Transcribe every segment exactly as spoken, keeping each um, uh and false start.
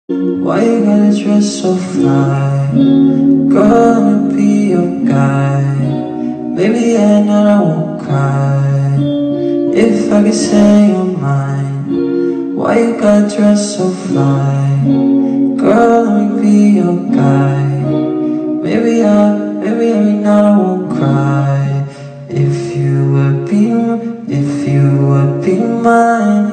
Why you gotta dress so fly? Girl, let me be your guy. Maybe at night I won't cry if I could say you're mine. Why you gotta dress so fly? Girl, let me be your guy. Maybe I, maybe every night I won't cry if you would be, if you would be mine.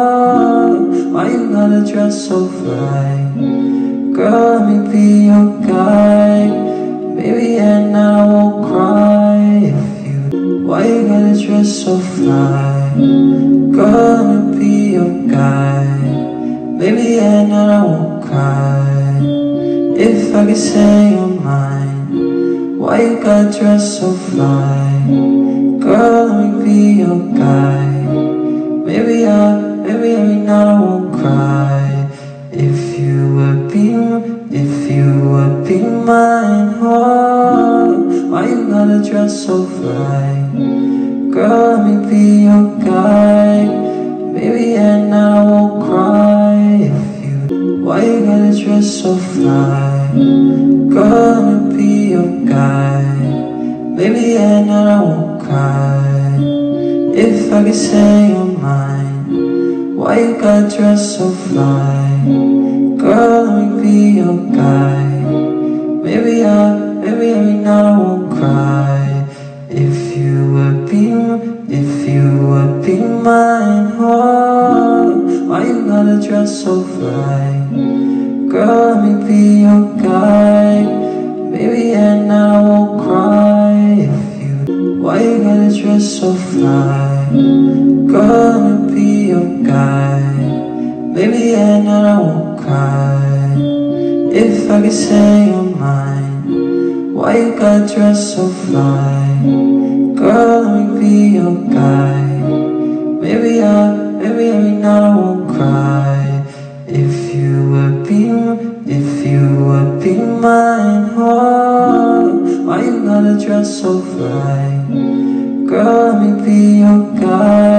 Oh, why you gotta dress so fly? Girl, let me be your guy. Maybe at night I won't cry if you. Why you gotta dress so fly? Girl, let me be your guy. Maybe at night I won't cry if I could say you're mine. Why you gotta dress so fly? Girl, let me be your guy. Maybe I, maybe every night I won't cry if you would be, if you would be mine. Oh, why you gotta dress so fly? Girl, let me be your guy. Maybe at night I won't cry if you. Why you gotta dress so fly? Girl, let me be your guy. Maybe at night I won't cry if I could say you're mine. Why you gotta dress so fly? Girl, let me be your guy. Maybe I, maybe every night I won't cry if you would be, if you would be mine. Oh, why you gotta dress so fly? Girl, let me be your guy. Maybe at night I won't cry if you. Why you gotta dress so fly? Girl, let me be your guy. Maybe at night I won't cry if I could say you're mine. Why you gotta dress so fly? Girl, let me be your guy. Maybe I, maybe every night I won't cry if you would be, if you would be mine. Oh, why you gotta dress so fly? Girl, let me be your guy.